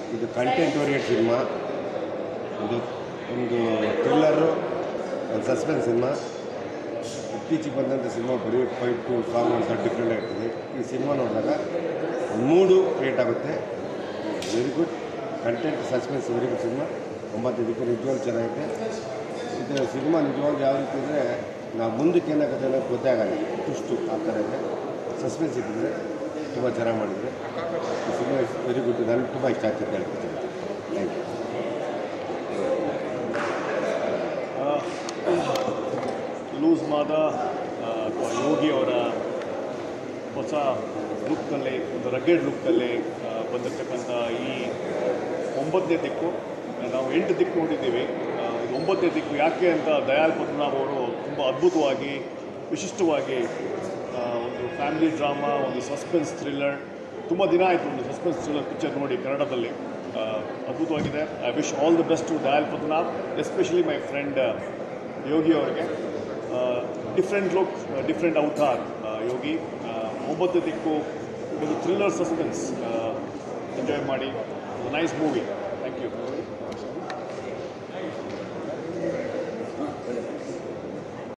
ಇದು content orient cinema, ಒಂದು thriller, ಒಂದು ಸಸ್ಪೆನ್ಸ್ ಸಿನಿಮಾ. ಇತ್ತೀಚೆಗೆ ಬಂದಂಥ ಸಿನಿಮಾ ಬರೀ ಫೈಟು ಸಾಂಗ್ ಅಂತ ಡಿಫ್ರೆಂಟ್ ಆಗ್ತದೆ. ಈ ಸಿನಿಮಾ ನೋಡಿದಾಗ ಒಂದು ಮೂಡು ಕ್ರಿಯೇಟ್ ಆಗುತ್ತೆ. Very good content, suspense, very good cinema. 9 ದಿಕ್ಕು ನಿಜವಾಗ್ಲೂ ಚೆನ್ನಾಗಿದೆ. ಇದು ಸಿನಿಮಾ ನಿಜವಾಗ್ಲೂ ಯಾವ ರೀತಿ ಅಂದರೆ ನಾವು ಮುಂದಕ್ಕೆ ಏನಾಗುತ್ತೆ ಅನ್ನೋದು ಗೊತ್ತೇ ಆಗಲ್ಲ. ಟ್ವಿಸ್ಟು ಆ ಥರ ಇದೆ. ಸಸ್ಪೆನ್ಸ್ ಇಟ್ಟಿದ್ರೆ ತುಂಬ ಚೆನ್ನಾಗಿ ಮಾಡಿದರೆ ಈ ಸಿನಿಮಾ ವೆರಿ ಗುಡ್. ನನಗೆ ತುಂಬ ಇಷ್ಟ ಆಗ್ತಿದೆ ಹೇಳ್ತೀನಿ. Thank you. ಲೂಸ್ ಮಾದ ಅಥವಾ ಯೋಗಿ ಅವರ ಹೊಸ ಲುಕ್ಕಲ್ಲಿ, ಒಂದು ರಗ್ಗೆಡ್ ಲುಕ್ಕಲ್ಲಿ ಬಂದಿರತಕ್ಕಂಥ ಈ 9ನೇ ದಿಕ್ಕು. ನಾವು 8 ದಿಕ್ಕು ನೋಡಿದ್ದೀವಿ. ಇದು 9ನೇ ದಿಕ್ಕು ಯಾಕೆ ಅಂತ ದಯಾಲ್ ಪದ್ಮನಾಭ್ ಅವರು ತುಂಬ ಅದ್ಭುತವಾಗಿ, ವಿಶಿಷ್ಟವಾಗಿ ಒಂದು ಫ್ಯಾಮಿಲಿ ಡ್ರಾಮಾ, ಒಂದು ಸಸ್ಪೆನ್ಸ್ ಥ್ರಿಲ್ಲರ್. ತುಂಬ ದಿನ ಆಯಿತು ಒಂದು ಸಸ್ಪೆನ್ಸ್ ಥ್ರಿಲ್ಲರ್ ಪಿಕ್ಚರ್ ನೋಡಿ ಕನ್ನಡದಲ್ಲಿ. ಅದ್ಭುತವಾಗಿದೆ. I wish all the best to Dayal Padmanabh, especially my friend Yogi ಅವರಿಗೆ. Different look, different avatar Yogi. 9ನೇ ದಿಕ್ಕು ಒಂದು ಥ್ರಿಲ್ಲರ್ ಸಸ್ಪೆನ್ಸ್ ಎಂಜಾಯ್ ಮಾಡಿ. Nice movie. Thank you.